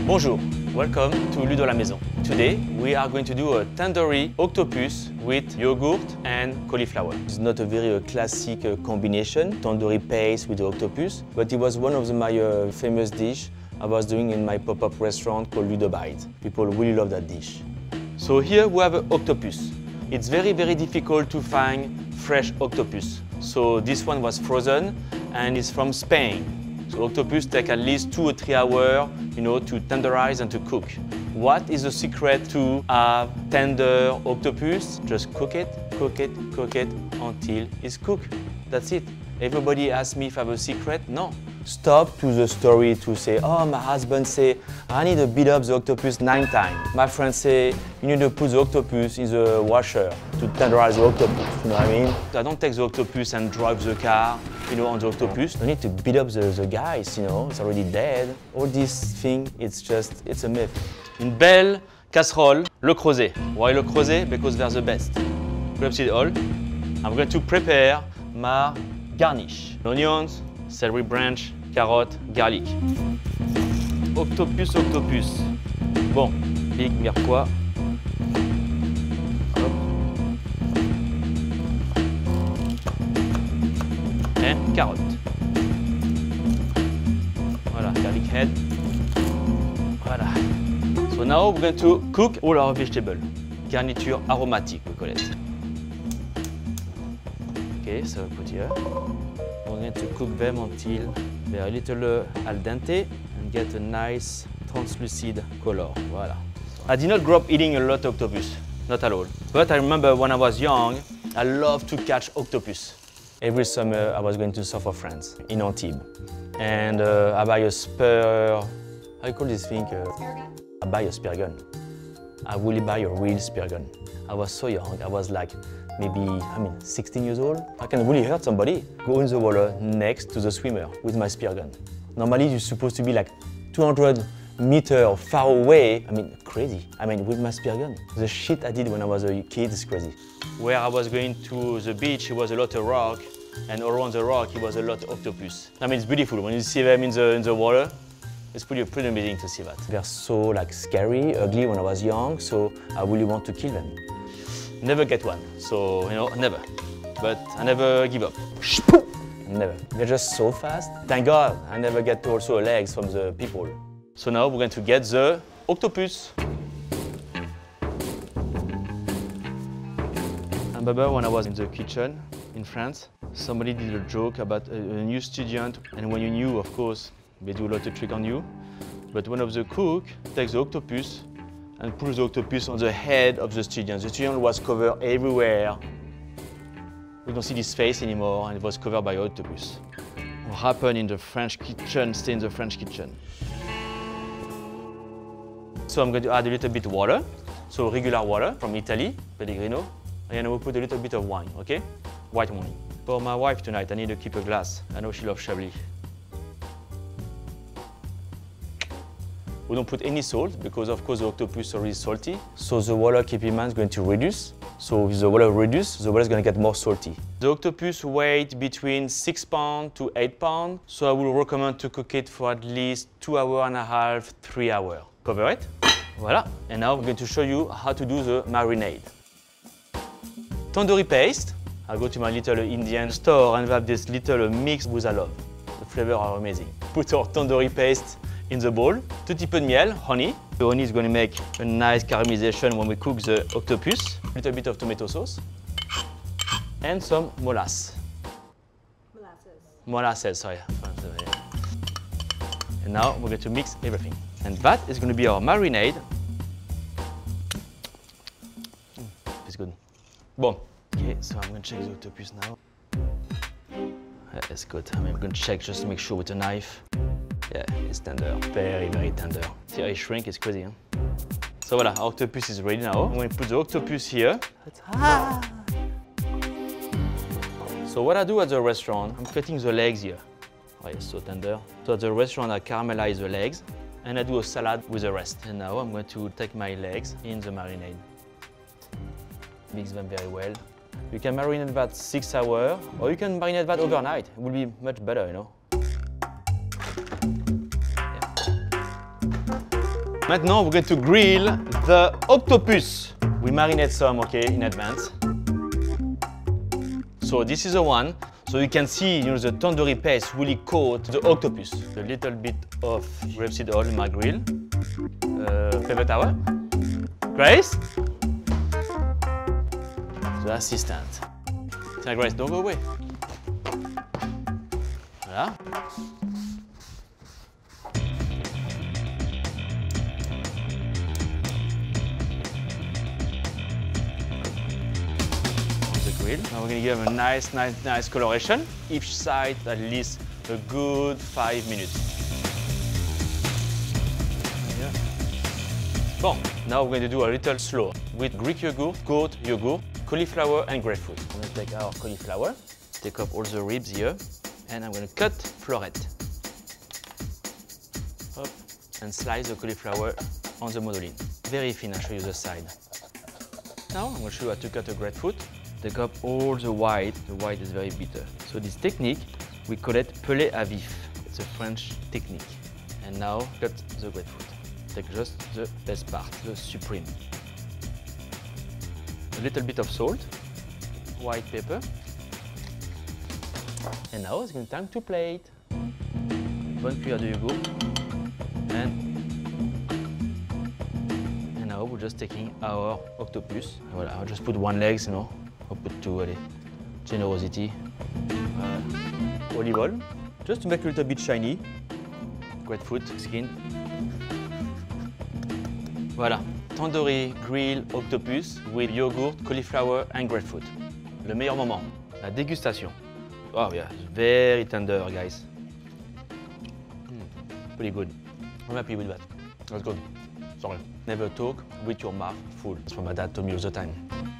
Bonjour, welcome to Ludo à la Maison. Today we are going to do a tandoori octopus with yogurt and cauliflower. It's not a very classic combination, tandoori paste with the octopus, but it was one of my famous dish I was doing in my pop-up restaurant called Ludo Bite. People really love that dish. So here we have an octopus. It's very difficult to find fresh octopus. So this one was frozen and it's from Spain. So octopus take at least 2 or 3 hours, to tenderize and to cook. What is the secret to have tender octopus? Just cook it until it's cooked. That's it. Everybody asks me if I have a secret. No. Stop to the story to say, oh, my husband say, I need to beat up the octopus 9 times. My friend say, you need to put the octopus in the washer to tenderize the octopus, you know what I mean? I don't take the octopus and drive the car, on the octopus. I need to beat up the guys, it's already dead. All this thing, it's a myth. Une belle casserole, le creuset. Why le creuset? Because they're the best. Grab it all. I'm going to prepare my garnish. Onions, celery branch, carotte, garlic. Octopus. Bon, big mirepoix. Hop. And carotte. Voilà, garlic head. Voilà. So now we're going to cook all our vegetables. Garniture aromatique, we call it. Okay, so put here. We're going to cook them until they're a little al dente and get a nice translucid color. Voilà. I did not grow up eating a lot of octopus, not at all. But I remember when I was young, I loved to catch octopus. Every summer I was going to South of France, in Antibes. And I buy a spear, how you call this thing? I buy a spear gun. I really buy a real spear gun. I was so young, I was like, maybe, 16 years old. I can really hurt somebody. Go in the water next to the swimmer with my spear gun. Normally, you're supposed to be like 200 meters far away. Crazy. With my spear gun. The shit I did when I was a kid is crazy. Where I was going to the beach, it was a lot of rock, and around the rock, it was a lot of octopus. It's beautiful. When you see them in the water, it's pretty amazing to see that. They're so scary, ugly when I was young, so I really want to kill them. Never get one, so never. But I never give up. Never. They're just so fast. Thank God I never get also legs from the people. So now we're going to get the octopus. I remember when I was in the kitchen in France, somebody did a joke about a new student, and when you knew, of course, they do a lot of trick on you. But one of the cook takes the octopus and puts the octopus on the head of the student. The student was covered everywhere. We don't see his face anymore, and it was covered by octopus. What happened in the French kitchen, stay in the French kitchen. So I'm going to add a little bit of water. So regular water from Italy, Pellegrino. And I will put a little bit of wine, okay? White wine. For my wife tonight, I need to keep a glass. I know she loves Chablis. We don't put any salt because, of course, the octopus is already salty. So the water, keep in mind, is going to reduce. So if the water reduces, the water is going to get more salty. The octopus weighs between 6 pounds to 8 pounds. So I will recommend to cook it for at least 2.5 hours, 3 hours. Cover it. Voila. And now I'm going to show you how to do the marinade. Tandoori paste. I'll go to my little Indian store and have this little mix with I love. The flavors are amazing. Put our tandoori paste in the bowl, tout petit peu de miel, honey. The honey is going to make a nice caramelization when we cook the octopus. A little bit of tomato sauce and some molasses. Molasses, sorry. And now we're going to mix everything. And that is going to be our marinade. It's good. Bon. Okay, so I'm going to check the octopus now. It's good. I'm going to check just to make sure with a knife. Yeah, it's tender, very tender. See how it shrinks, it's crazy, huh? So voila, our octopus is ready now. I'm going to put the octopus here. So what I do at the restaurant, I'm cutting the legs here. Oh, it's so tender. So at the restaurant, I caramelize the legs and I do a salad with the rest. And now I'm going to take my legs in the marinade. Mix them very well. You can marinate that 6 hours, or you can marinate that overnight. It will be much better, Maintenant, we're going to grill the octopus. We marinate some, okay, in advance. So this is the one. So you can see, the tandoori paste really coat the octopus. A little bit of rapeseed oil in my grill. Paper towel. Grace? The assistant. Tiens, Grace, don't go away. Voilà. Grill. Now we're going to give a nice coloration. Each side at least a good 5 minutes. Yeah. Bon, now we're going to do a little slow with Greek yogurt, goat yogurt, cauliflower and grapefruit. I'm going to take our cauliflower, take up all the ribs here, and I'm going to cut floret. Up, and slice the cauliflower on the modeling. Very thin, I'll show you the side. Now I'm going to show you how to cut a grapefruit. Take up all the white is very bitter. So this technique, we call it pelé à vif. It's a French technique. And now cut the grapefruit. Take just the best part, the supreme. A little bit of salt, white pepper. And now it's time to plate. Bonne cuillère de yogurt. And now we're just taking our octopus. Voilà, I'll just put one leg, I'll put two, allez. Generosity. Olive oil, just to make a little bit shiny. Grapefruit skin. Voilà, tandoori grill octopus with yogurt, cauliflower and grapefruit. Le meilleur moment, la dégustation. Oh yeah, very tender, guys. Pretty good. I'm happy with that. That's good. Sorry. Never talk with your mouth full. That's what my dad told me all the time.